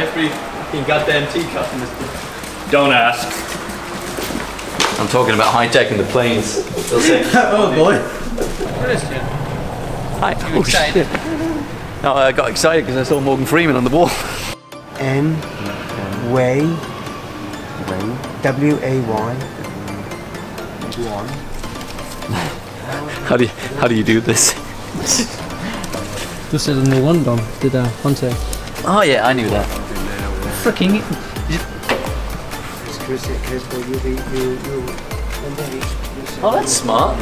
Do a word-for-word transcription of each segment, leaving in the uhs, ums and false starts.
every fucking goddamn teacup in this place. Don't ask. I'm talking about high-tech in the planes. Oh boy. Christian. Hi. Oh shit. No, I got excited because I saw Morgan Freeman on the wall. N way W A Y one. How do you how do you do this? Du sætter den rundt om det der håndtag. Oh yeah, I knew that. Freaking. Oh, that's smart.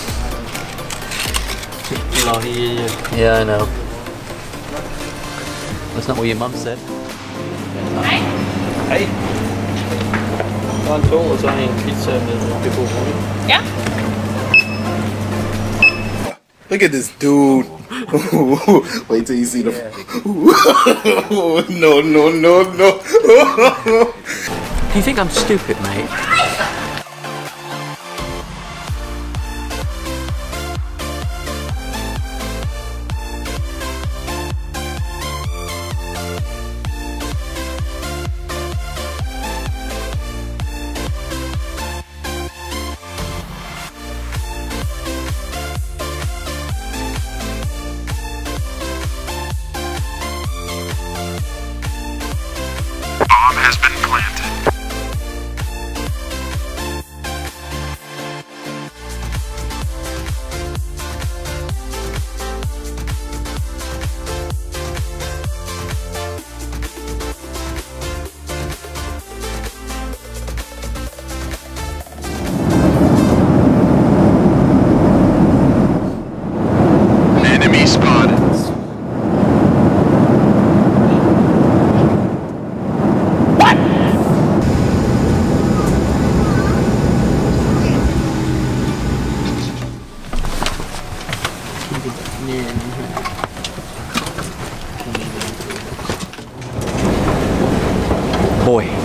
Yeah, I know. That's not what your mum said. Hej. Hej. Der er en tog, og så en pizza med befordring. Ja. Look at this dude. Wait till you see the. No, no, no, no. You think I'm stupid, mate? Bomb has been planted. Enemy spotted. Boy.